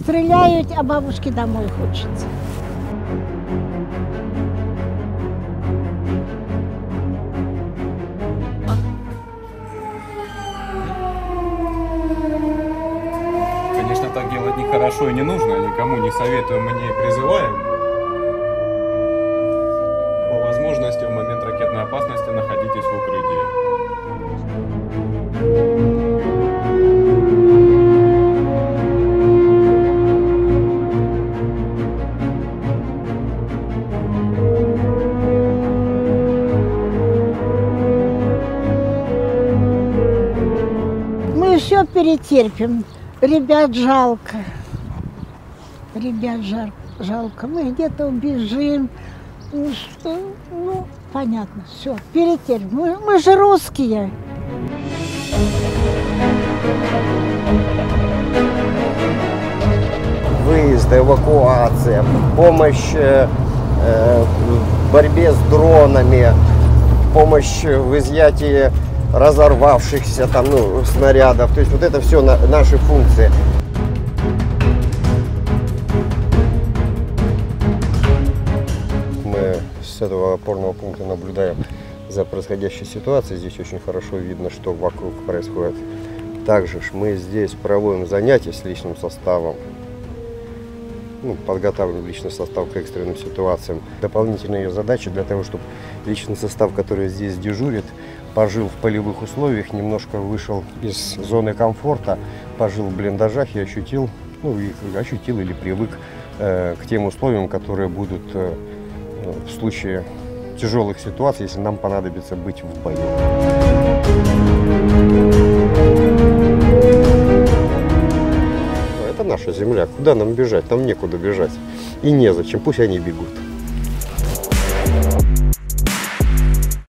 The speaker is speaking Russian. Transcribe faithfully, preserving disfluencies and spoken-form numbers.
Стреляют, а бабушке домой хочется. Конечно, так делать нехорошо и не нужно, никому не советуем и не призываем. По возможности в момент ракетной опасности находитесь в укрытии. Мы еще перетерпим. Ребят жалко. Ребят жал, жалко. Мы где-то убежим. Ну что, ну, понятно, все, перетерпим. Мы, мы же русские. Выезд, эвакуация, помощь э, в борьбе с дронами, помощь в изъятии разорвавшихся там, ну, снарядов. То есть вот это все на, наши функции. Мы с этого опорного пункта наблюдаем за происходящей ситуацией. Здесь очень хорошо видно, что вокруг происходит. Также мы здесь проводим занятия с личным составом. Ну, подготавливаем личный состав к экстренным ситуациям. Дополнительная ее задача для того, чтобы личный состав, который здесь дежурит, пожил в полевых условиях, немножко вышел из зоны комфорта, пожил в блиндажах и ощутил, ну, и ощутил или привык э, к тем условиям, которые будут э, в случае тяжелых ситуаций, если нам понадобится быть в бою. Это наша земля. Куда нам бежать? Нам некуда бежать. И незачем. Пусть они бегут.